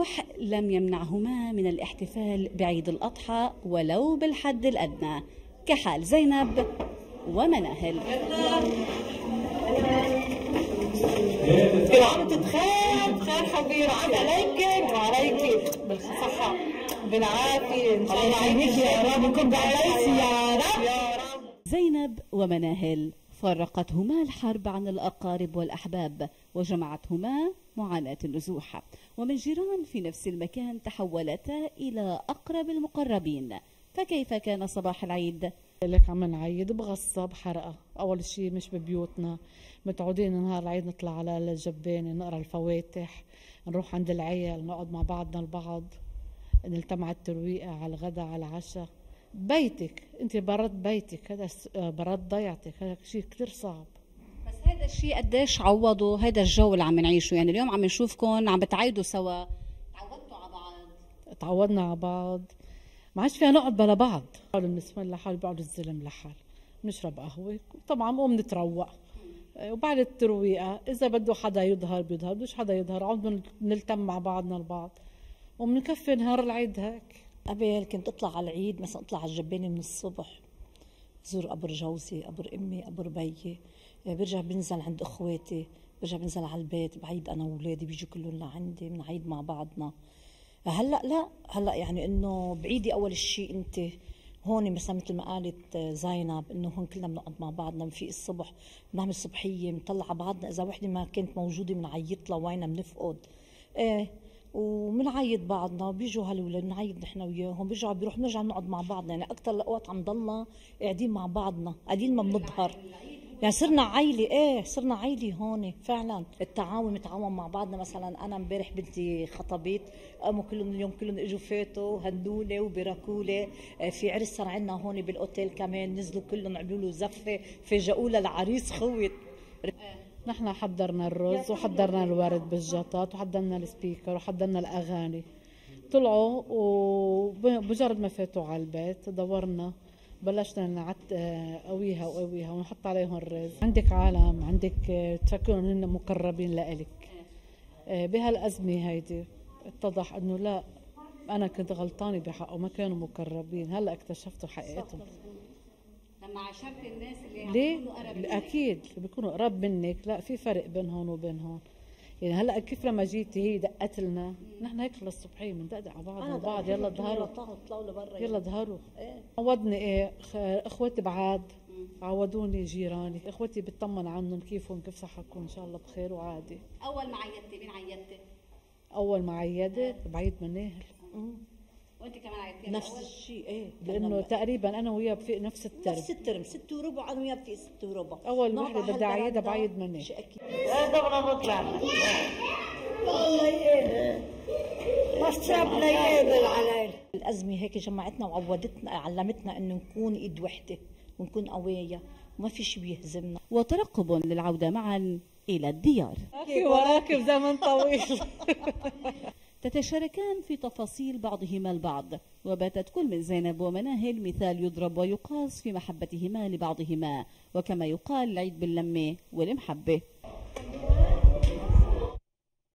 الروح لم يمنعهما من الاحتفال بعيد الأضحى ولو بالحد الأدنى، كحال زينب ومناهل. كل عام بخير حبيبي، عام عليك وعليك بالصحة بالعافية إن شاء الله. يعينك يا رب ويكون بعيش يا رب. زينب ومناهل فرقتهما الحرب عن الأقارب والأحباب وجمعتهما معاناة النزوح، ومن جيران في نفس المكان تحولتا إلى أقرب المقربين. فكيف كان صباح العيد؟ لك عم نعيد بغصة بحرقة. أول شيء مش ببيوتنا، متعودين نهار العيد نطلع على الجبانة نقرأ الفواتح، نروح عند العيال نقعد مع بعضنا البعض، نلتمع الترويقة على الغداء على العشاء. بيتك انت برد بيتك، هذا برد ضيعتك، هذا شيء كتير صعب. بس هذا الشيء قديش عوضوا هذا الجو اللي عم نعيشه؟ يعني اليوم عم نشوفكم عم بتعيدوا سوا، تعودتوا على بعض؟ تعودنا على بعض، ما عادش فيها نقعد بلا بعض. النسوان لحال بيقعدوا الزلم لحال، بنشرب قهوة طبعا بنقوم نتروق، وبعد الترويقة إذا بده حدا يظهر بيظهر، بدوش حدا يظهر عود نلتم مع بعضنا البعض وبنكفي نهار العيد. هيك قبل كنت اطلع على العيد مثلا اطلع على الجبانة من الصبح، زور قبر جوزي قبر امي قبر بيي، برجع بنزل عند اخواتي، برجع بنزل على البيت بعيد انا واولادي، بيجوا كلهم لعندي بنعيد مع بعضنا. هلا لا، هلا يعني انه بعيدي اول شيء انت هون مثلا مثل ما قالت زينب انه هون كلنا بنقعد مع بعضنا، بنفيق الصبح بنعمل صبحيه بنطلع على بعضنا، اذا وحده ما كانت موجوده بنعيط لها وينها بنفقد ايه، وبنعيد بعضنا. بيجوا هالولاد بنعيد نحن وياهم، بيرجعوا بيروحوا بنرجع بنقعد مع بعضنا. يعني اكثر الاوقات عم ضلنا قاعدين مع بعضنا قليل ما بنظهر، يعني صرنا عائله. ايه صرنا عائله هون فعلا. التعاون نتعاون مع بعضنا. مثلا انا امبارح بنتي خطبت، قاموا كلهم اليوم كلهم اجوا فاتوا هندوني وبركولي. في عرس صار عندنا هون بالاوتيل كمان، نزلوا كلهم عملوا له زفه، فاجئوا العريس خوت. نحن حضرنا الرز وحضرنا الورد بالجطات وحضرنا السبيكر وحضرنا الاغاني. طلعوا وبمجرد ما فاتوا على البيت دورنا بلشنا نعت قويها وقويها ونحط عليهم الرز. عندك عالم عندك تفكرون هن مقربين لإلك. بهالأزمة هيدي اتضح انه لا، انا كنت غلطانة بحقه، ما كانوا مقربين. هلا اكتشفتوا حقيقتهم لما عاشرت الناس اللي ليه؟ عم قرب منك. اكيد بيكونوا قراب منك. لا في فرق بين هون وبين هون. يعني هلا كيف لما جيتي هي دقت لنا، نحن هيك للصبحيه بندقدق على بعض يلا ظهروا طلعوا لبرا يلا ظهروا. عودني ايه اخواتي بعاد، عودوني جيراني، اخوتي بتطمن عنهم كيفهم كيف صحتكم ان شاء الله بخير وعادي. اول ما عيدتي مين عيدتي؟ اول ما عيدت بعيد مناهل. وانت كمان عيدتي نفس الشيء. ايه لانه تقريبا انا وياه بفيق نفس الترم. نفس الترم 6 وربع، انا وياه بفيق 6 وربع. اول وحده بدي اعيدها بعيد مناهل. شيء اكيد. بدنا نطلع والله ايه بس شربنا ايه بالعليل. الازمه هيك جمعتنا وعودتنا علمتنا انه نكون ايد وحده ونكون قويه وما في شيء بيهزمنا. وترقب للعودة معا إلى الديار. وراك بزمن طويل. تتشاركان في تفاصيل بعضهما البعض، وباتت كل من زينب ومناهل مثال يضرب ويقاس في محبتهما لبعضهما، وكما يقال العيد باللمة والمحبة.